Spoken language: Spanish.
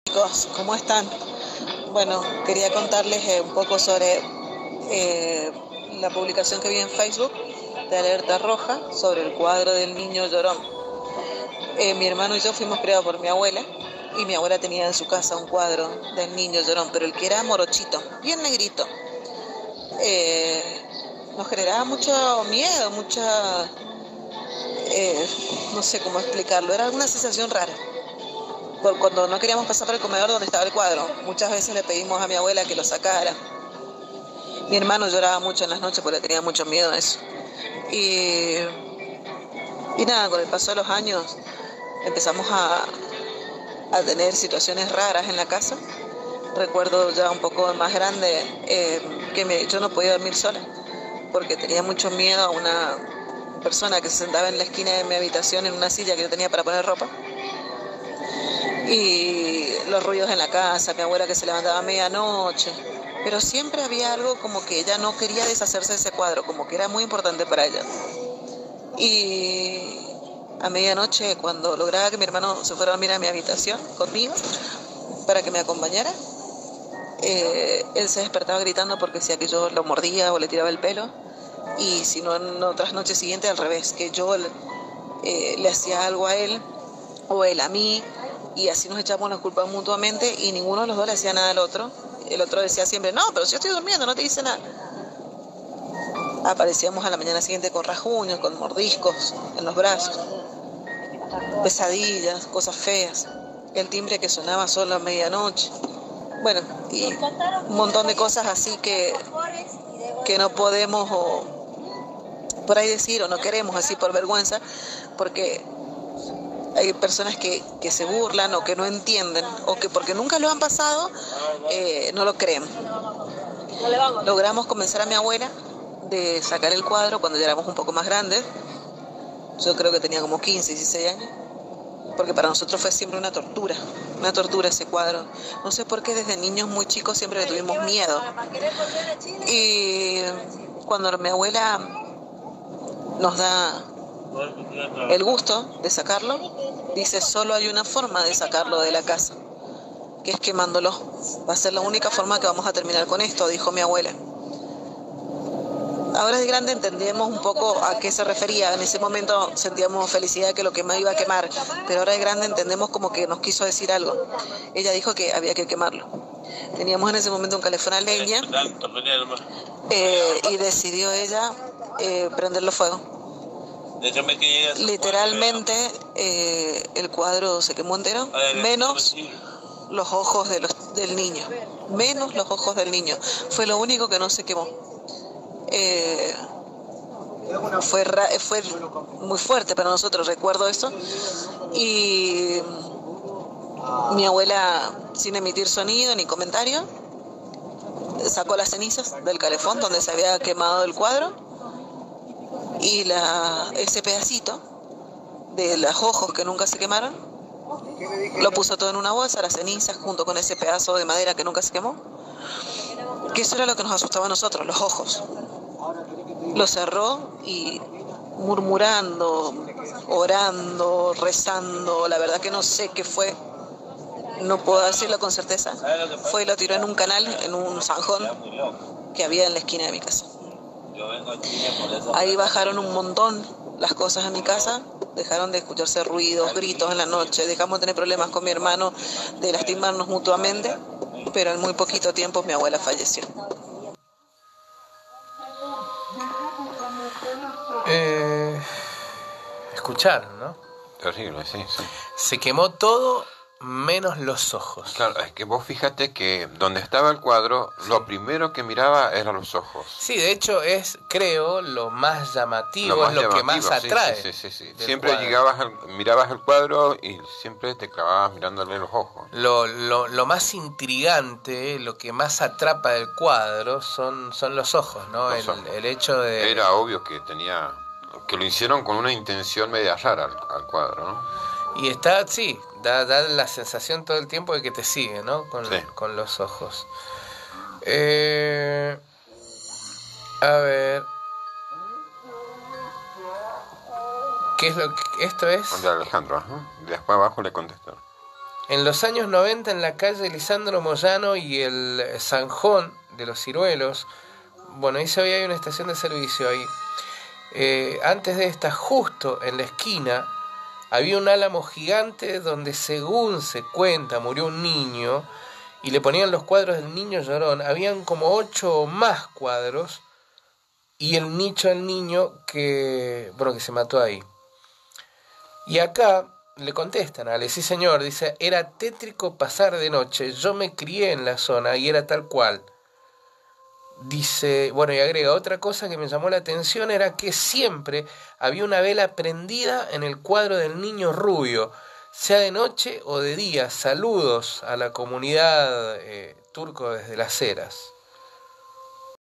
Chicos, ¿cómo están? Bueno, quería contarles un poco sobre la publicación que vi en Facebook de Alerta Roja sobre el cuadro del niño llorón. Mi hermano y yo fuimos criados por mi abuela y mi abuela tenía en su casa un cuadro del niño llorón, pero el que era morochito, bien negrito. Eh, Nos generaba mucho miedo, no sé cómo explicarlo, era una sensación rara. Cuando no queríamos pasar por el comedor donde estaba el cuadro, muchas veces le pedimos a mi abuela que lo sacara. Mi hermano lloraba mucho en las noches porque tenía mucho miedo a eso. Y, y nada, con el paso de los años empezamos a tener situaciones raras en la casa. Recuerdo ya un poco más grande yo no podía dormir sola porque tenía mucho miedo a una persona que se sentaba en la esquina de mi habitación en una silla que yo tenía para poner ropa. Y los ruidos en la casa, mi abuela que se levantaba a medianoche, pero siempre había algo como que ella no quería deshacerse de ese cuadro, como que era muy importante para ella. Y a medianoche, cuando lograba que mi hermano se fuera a dormir a mi habitación conmigo para que me acompañara, él se despertaba gritando porque decía que yo lo mordía o le tiraba el pelo, y si no, en otras noches siguientes al revés, que yo le hacía algo a él o él a mí, y así nos echamos las culpas mutuamente y ninguno de los dos le hacía nada al otro. El otro decía siempre, no, pero si yo estoy durmiendo, no te dice nada. Aparecíamos a la mañana siguiente con rasguños, con mordiscos en los brazos, pesadillas, cosas feas, el timbre que sonaba solo a medianoche. Bueno, y un montón de cosas así que no podemos por ahí decir o no queremos así por vergüenza, porque hay personas que se burlan o que no entienden o que porque nunca lo han pasado no lo creen. Logramos convencer a mi abuela de sacar el cuadro cuando ya éramos un poco más grandes. Yo creo que tenía como 15, 16 años, porque para nosotros fue siempre una tortura ese cuadro. No sé por qué desde niños muy chicos siempre le tuvimos miedo. Y cuando mi abuela nos da el gusto de sacarlo, dice, solo hay una forma de sacarlo de la casa, que es quemándolo. Va a ser la única forma que vamos a terminar con esto, dijo mi abuela. Ahora de grande entendemos un poco a qué se refería. En ese momento sentíamos felicidad que lo que más iba a quemar, pero ahora de grande entendemos como que nos quiso decir algo. Ella dijo que había que quemarlo. Teníamos en ese momento un calefón a leña y decidió ella prenderlo fuego. Literalmente el cuadro se quemó entero, menos los ojos del niño. Menos los ojos del niño. Fue lo único que no se quemó. Fue muy fuerte para nosotros, recuerdo eso. Y mi abuela, sin emitir sonido ni comentario, sacó las cenizas del calefón donde se había quemado el cuadro y ese pedacito de los ojos que nunca se quemaron, lo puso todo en una bolsa, las cenizas junto con ese pedazo de madera que nunca se quemó, que eso era lo que nos asustaba a nosotros, los ojos. Lo cerró y murmurando, orando, rezando, la verdad que no sé qué fue, no puedo decirlo con certeza, fue y lo tiró en un canal, en un zanjón que había en la esquina de mi casa. Ahí bajaron un montón las cosas en mi casa, dejaron de escucharse ruidos, gritos en la noche, dejamos de tener problemas con mi hermano, de lastimarnos mutuamente, pero en muy poquito tiempo mi abuela falleció. Escucharon, ¿no? Terrible, sí, sí. Se quemó todo menos los ojos. Claro, es que vos fíjate que donde estaba el cuadro, lo primero que miraba eran los ojos. Sí, de hecho es, creo, lo más llamativo, es lo que más atrae. Sí. Siempre mirabas el cuadro y siempre te clavabas mirándole los ojos. Lo más intrigante, lo que más atrapa del cuadro son los ojos, ¿no? El hecho de... Era obvio que lo hicieron con una intención media rara al cuadro, ¿no? Y está, sí, da la sensación todo el tiempo de que te sigue, ¿no? Con los ojos. A ver. ¿Qué es lo que esto es? De Alejandro, ¿no? Después abajo le contestaron. En los años 90, en la calle Lisandro Moyano y el Zanjón de los Ciruelos, bueno, ahí se veía, hay una estación de servicio ahí. Antes de esta, justo en la esquina, había un álamo gigante donde, según se cuenta, murió un niño y le ponían los cuadros del niño llorón. Habían como 8 más cuadros y el nicho del niño que se mató ahí. Y acá le contestan, Ale, sí señor, dice, era tétrico pasar de noche, yo me crié en la zona y era tal cual. Dice, y agrega, otra cosa que me llamó la atención era que siempre había una vela prendida en el cuadro del niño rubio, sea de noche o de día. Saludos a la comunidad turco desde Las Heras.